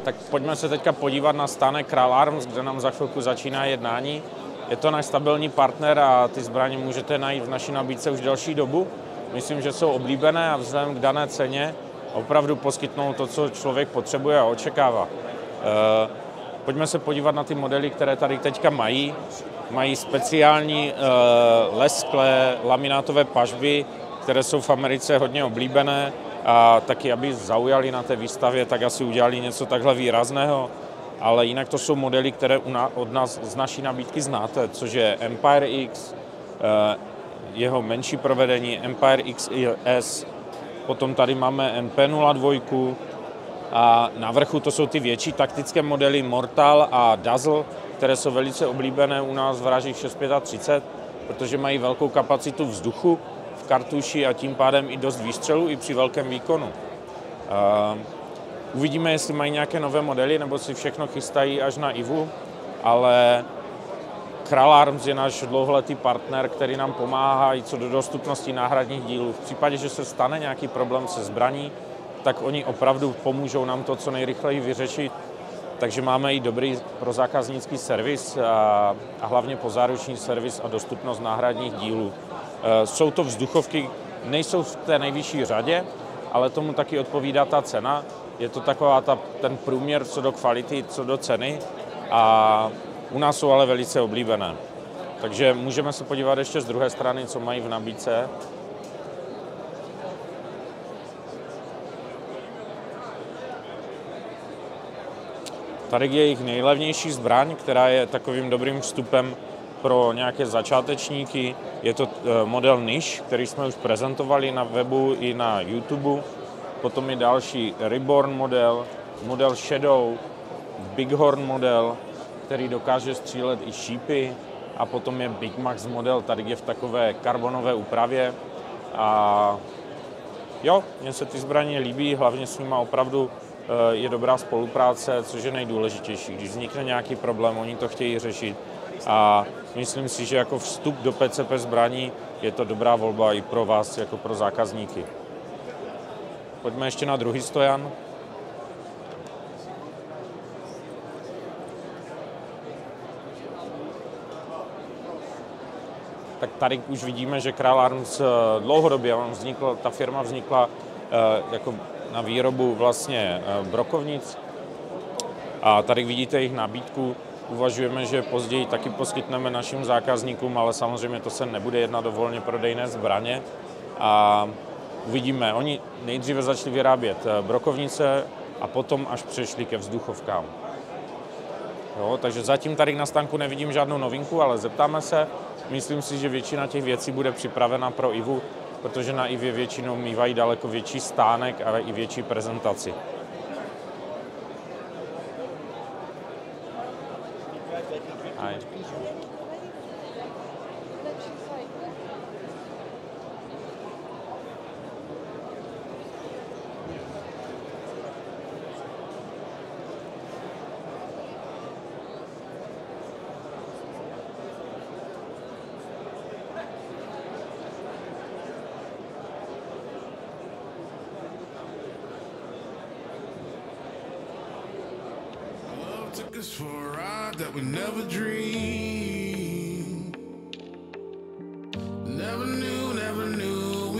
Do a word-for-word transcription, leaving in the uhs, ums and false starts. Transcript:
Tak pojďme se teďka podívat na stánek Kral Arms, kde nám za chvilku začíná jednání. Je to náš stabilní partner a ty zbraně můžete najít v naší nabídce už delší dobu. Myslím, že jsou oblíbené a vzhledem k dané ceně opravdu poskytnou to, co člověk potřebuje a očekává. E, pojďme se podívat na ty modely, které tady teďka mají. Mají speciální e, lesklé laminátové pažby, které jsou v Americe hodně oblíbené a taky, aby zaujali na té výstavě, tak asi udělali něco takhle výrazného. Ale jinak to jsou modely, které od nás z naší nabídky znáte, což je Empire X, jeho menší provedení Empire X S, potom tady máme N P nula dva a na vrchu to jsou ty větší taktické modely Mortal a Dazzle, které jsou velice oblíbené u nás v rážích šest třicet pět, protože mají velkou kapacitu vzduchu v kartuši a tím pádem i dost výstřelů i při velkém výkonu. Uvidíme, jestli mají nějaké nové modely, nebo si všechno chystají až na IVU, ale Kral Arms je náš dlouholetý partner, který nám pomáhá i co do dostupnosti náhradních dílů. V případě, že se stane nějaký problém se zbraní, tak oni opravdu pomůžou nám to co nejrychleji vyřešit. Takže máme i dobrý pro zákaznický servis a, a hlavně pozáruční servis a dostupnost náhradních dílů. E, jsou to vzduchovky, nejsou v té nejvyšší řadě, ale tomu taky odpovídá ta cena. Je to taková ta, ten průměr co do kvality, co do ceny a u nás jsou ale velice oblíbené. Takže můžeme se podívat ještě z druhé strany, co mají v nabídce. Tady je jejich nejlevnější zbraň, která je takovým dobrým vstupem pro nějaké začátečníky. Je to model Niche, který jsme už prezentovali na webu i na YouTube. Potom je další Reborn model, model Shadow, Bighorn model, který dokáže střílet i šípy, a potom je Big Max model, tady je v takové karbonové úpravě. A jo, mně se ty zbraně líbí, hlavně s nima opravdu je dobrá spolupráce, což je nejdůležitější. Když vznikne nějaký problém, oni to chtějí řešit a myslím si, že jako vstup do P C P zbraní je to dobrá volba i pro vás, jako pro zákazníky. Pojďme ještě na druhý stojan. Tak tady už vidíme, že Kral Arms dlouhodobě vznikl, ta firma vznikla jako na výrobu vlastně brokovnic. A tady vidíte jejich nabídku. Uvažujeme, že později taky poskytneme našim zákazníkům, ale samozřejmě to se nebude jednat o volně prodejné zbraně. A uvidíme. Oni nejdříve začali vyrábět brokovnice a potom až přešli ke vzduchovkám. Jo, takže zatím tady na stánku nevidím žádnou novinku, ale zeptáme se. Myslím si, že většina těch věcí bude připravena pro IVU, protože na IVě většinou mývají daleko větší stánek a i větší prezentaci. Hi. Took us for a ride that we never dreamed.